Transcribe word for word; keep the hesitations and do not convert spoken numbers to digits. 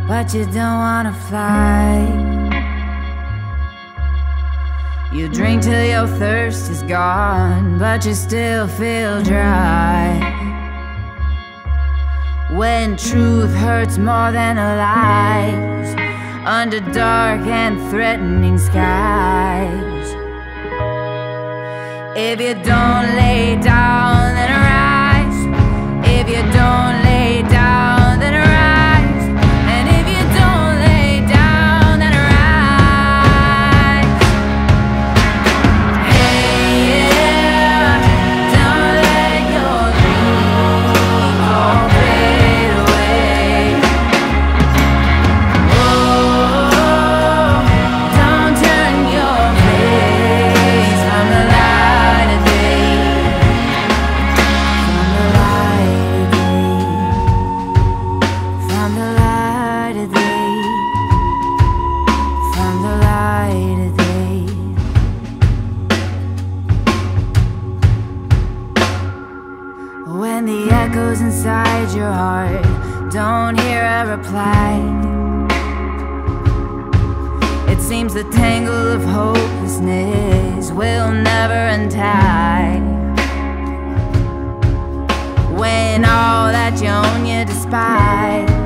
but you don't wanna fly. You drink till your thirst is gone, but you still feel dry. When truth hurts more than lies, under dark and threatening skies. If you don't lay down, then rise. If you don't lay down, then rise. And if you don't lay down, then rise. Hey, yeah, don't let your dreams all fade away. Oh, don't turn your face from the light of day. From the light of day. From the light of day. From the light of day. When the echoes inside your heart don't hear a reply, it seems the tangle of hopelessness will never untie. When all that you own you despise